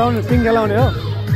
खेलाउने सिङ खेलाउने हो।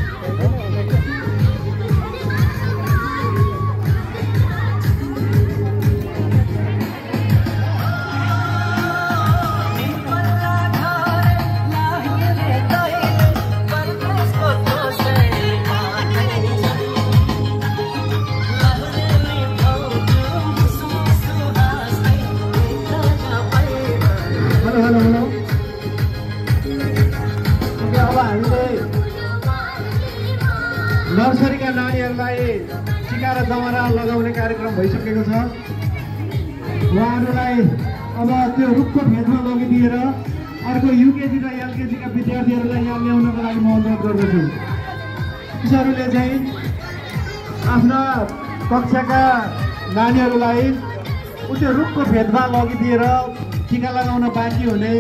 नर्सरीका नानीहरूलाई टिका र जमरा लगाउने कार्यक्रम भइसकेको छ। उहाँहरूलाई अब त्यो रुखको भेदमा लगिदिएर अर्को युकेजी र एलकेजीका विद्यार्थीहरूलाई यहाँ ल्याउनको लागि म अनुरोध गर्दछु। टिचरहरूले चाहिँ आफ्ना कक्षाका नानीहरूलाई त्यो रुखको भेदमा लगिदिएर टिका लगाउन बाँकी हुने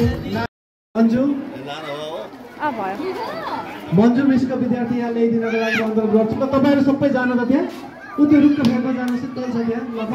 मन्जु मिसको विद्यार्थी यहाँ ल्याइदिनको लागि अनुरोध गर्छु। ल तपाईँहरू सबै जानु त त्यहाँ त्यो रुखको भेदमा जानु सिक्दै छ त्यहाँ ल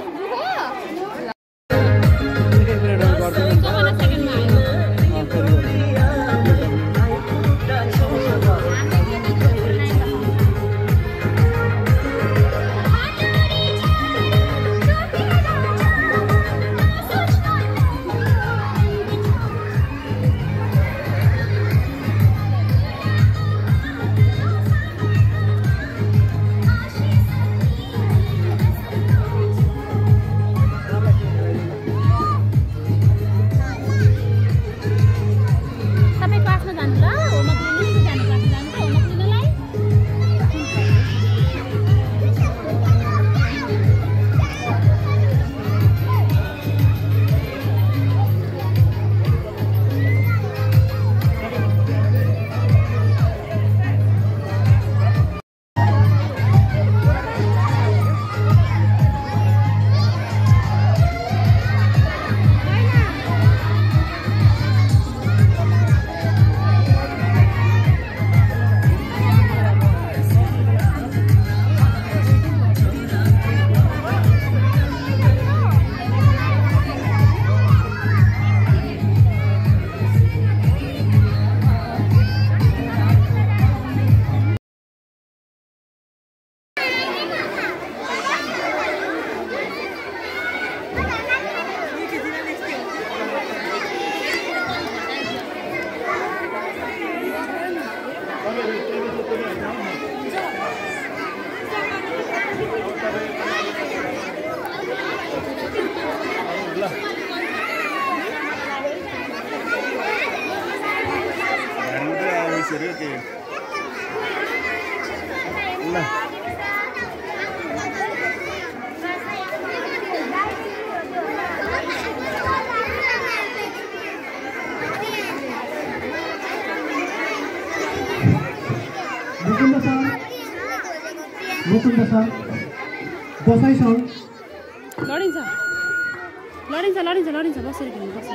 लडिन्छ बसेर खेल्नु पर्छ।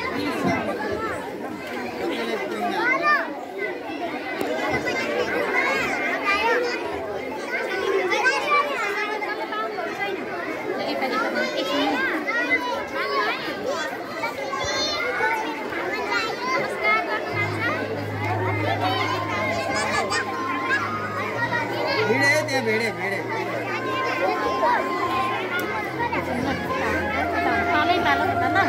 भिडे पालो होता ना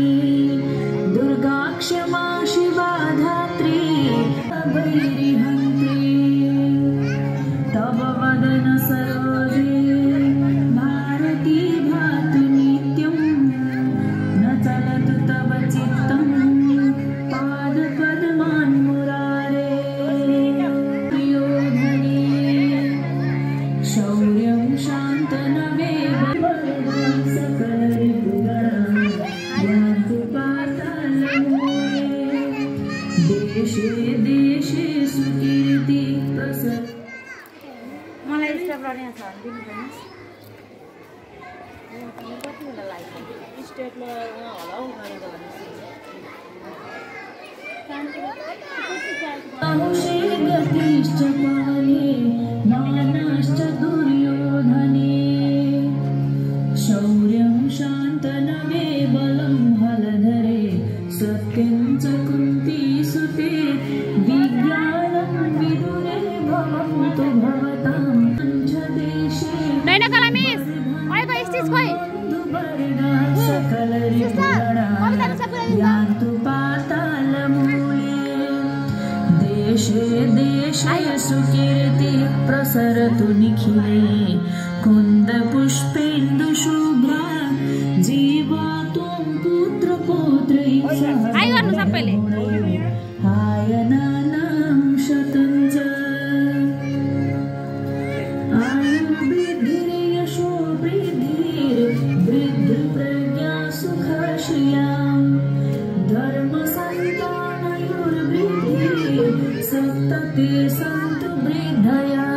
दुर्गा क्षमा शिवा धात्री भैरी मलाई स्टेप लड्ने छ दिनु पर्छ कति बेला लाग्छ स्टेप होला गरेको शौर्यं शान्तनवे बलं हलधरे सत्यं च कुन्ती सुते विज्ञानं विदुरे भवन्तु भवतां पञ्चदेशे नैना कलामिस ओएको स्टिच खोइ यान्तु पातालमूले देशे देशे सुकीर्ति प्रसरतु निखिले कुन्दपुष्पेन्दुशुभ्रा जीवा त्वं पुत्रपौत्रैः सह आयनानां शतं च आयुर्वृद्धिर्यशो वृद्धिर्वृद्धिप्रज्ञा सुखश्रियां धर्मसन्तानयोर्वृद्धिः सप्तते सन्तु वृद्धया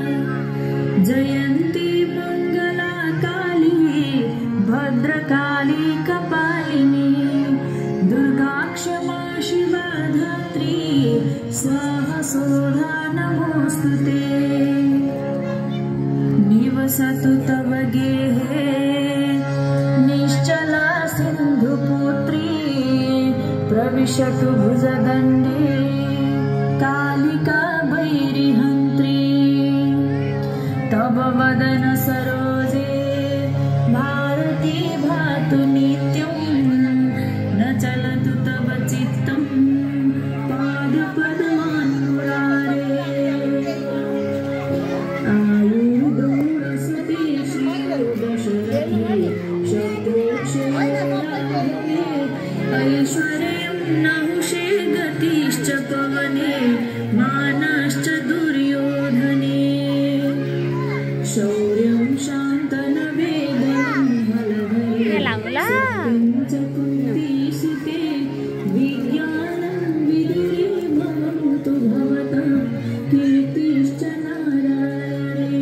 जयन्ती मंगला काली भद्रकाली कपालिनी दुर्गा क्षमा शिवा धात्री स्वाहा सोधा नमोस्तुते निवसतु तव गेहे निश्चला सिन्धुपुत्री प्रविशतु भुजदण्डे कालिका वैरिहन्त्री तव वदन सरोजे भारती भातु नित्यं न चलतु तव चित्तं पादपद्मान्मुरारे आयुर्गौरसुते श्रीदशरथे शत्रुक्षये ऐश्वर्यं नहुषे गतिश्च पवने मानश्च दुर्योधने शौर्यं शान्तनवे बलं हलधरे च कुन्ती सुते विज्ञानं विदुरे भवन्तु भवतां कीर्तिश्च नारायणे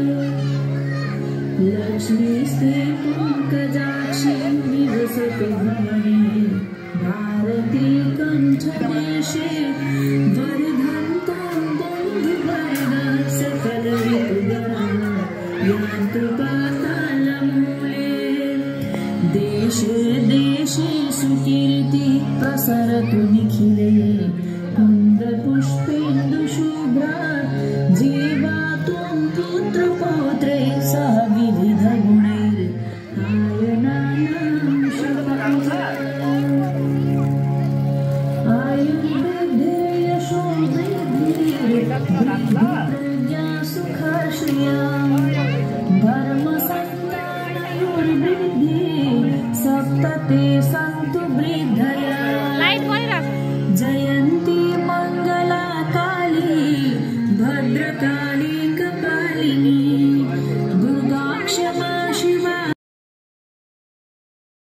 लक्ष्मीस्ते पङ्कजाक्षी निवसतु भवने भारती कण्ठदेशे वर्धन्तां बन्धुवर्गा सकलरिपुगणा यान्तु पातालमूले देशे देशे सुकीर्ति प्रसरतु निखिले कुन्दपुष्पेन्दुशुभ्रा जीवा त्वं पुत्रपौत्रैः सह विविधगुणैः आयनानां शतं च आयुर्वृद्धिर्यशो वृद्धिर्प्रज्ञा सुखश्रियां धर्मसन्तानयोर्वृद्धिः सप्तते सन्तु वृद्धया